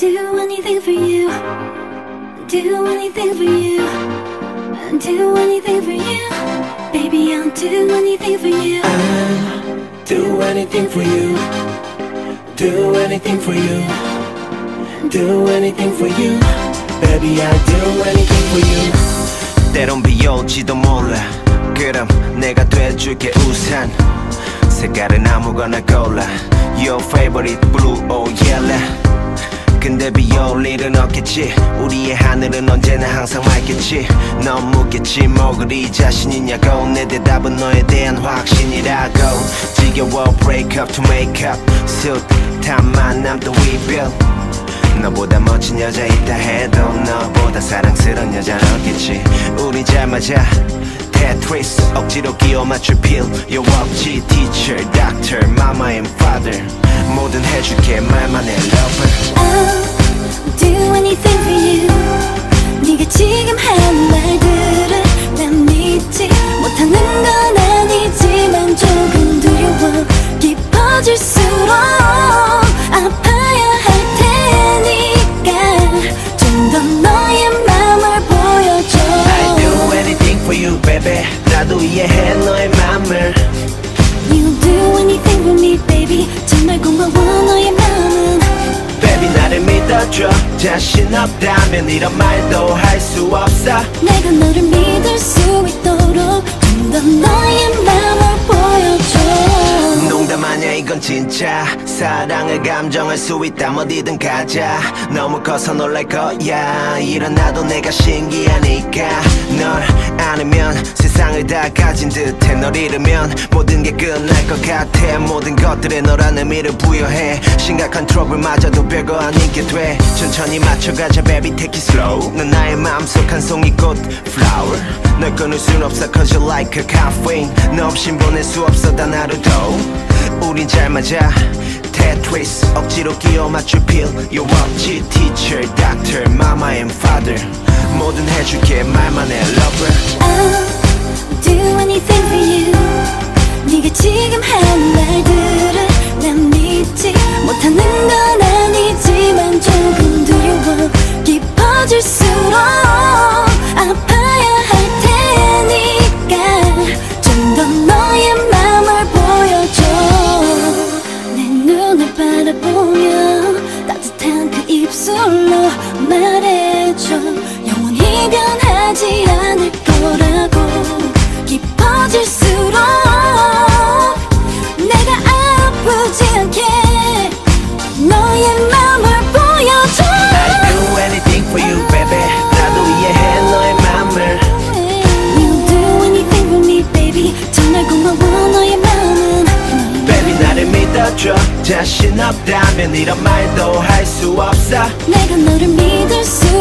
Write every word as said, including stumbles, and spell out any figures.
do anything for you. Do anything for you. Do anything for you. Baby, I'll do anything for you. I'll do anything for you. Do anything for you. Do anything for you. Baby, I'll do anything for you. 때론 비 올지도 몰라. 그럼 내가 돼줄게 우산. 색깔은 아무거나 골라. Your favorite blue or yellow. 근데 비 올 일은 없겠지. 우리의 하늘은 언제나 항상 맑겠지. 넌 묻겠지 뭐 그리 자신 있냐고. 내 대답은 너에 대한 확신이라고. 지겨워 break up to make up. 숱한 만남 또 rebuild. 너보다 멋진 여자 있다 해도 너보다 사랑스러운 여자는 없겠지. 우리 잘 맞아 테트리스 억지로 끼워 맞출 필 Your 억지 teacher, doctor, mama and father 뭐든 해줄게 말만 해 lover. I'll do anything for you. 네가 지금 하는 말들을 난 믿지 못하는 건 아니지만 조금 두려워. 깊어질수록 아파야 할 테니까 좀 더 너의 맘을 보여줘. I do anything for you baby. 나도 이해해 너의 맘을. You do anything for me baby. 정말 고마워 너의 마음은. Baby 나를 믿어줘. 자신 없다면 이런 말도 할 수 없어. 내가 너를 믿을 수 있도록 좀 더 너의 마음을 보여줘. 농담 아니야 이건 진짜. 사랑을 감정할 수 있다면 어디든 가자. 너무 커서 놀랄 거야. 일어나도 내가 신기하니까. 널 안으면 세상을 다 가진 듯해. 널 잃으면 모든 게 끝날 것 같아. 모든 것들에 너란 의미를 부여해. 심각한 트러블마저도 별거 아니게 돼. 천천히 맞춰가자 baby take it slow. 넌 나의 마음속 한 송이 꽃 flower. 널 끊을 순 없어 cause you like a caffeine. 너 없인 보낼 수 없어 단 하루도. 우린 잘 맞아 테트리스 억지로 끼워 맞출 필 Your 억지 teacher, doctor, mama and father 뭐든 해줄게 말만 해 lover. I'll do anything for you. 네가 지금 하는 말들을 난 믿지 못하는 건 아니지만 조금 두려워. 깊어질수록 아파야 할 테니까 좀 더 너의 맘을 보여줘. 내 눈을 바라보며 따뜻한 그 입술로 말해줘. 영원히 변하지 않을 거라고. 깊어질수록 내가 아프지 않게 너의 맘을 보여줘. I do anything for you baby. 나도 이해해 너의 맘을. You do anything for me baby. 정말 고마워 너의 마음은. Baby 나를 믿어줘. 자신 없다면 이런 말도 할 수 없어. 내가 너를 믿을 수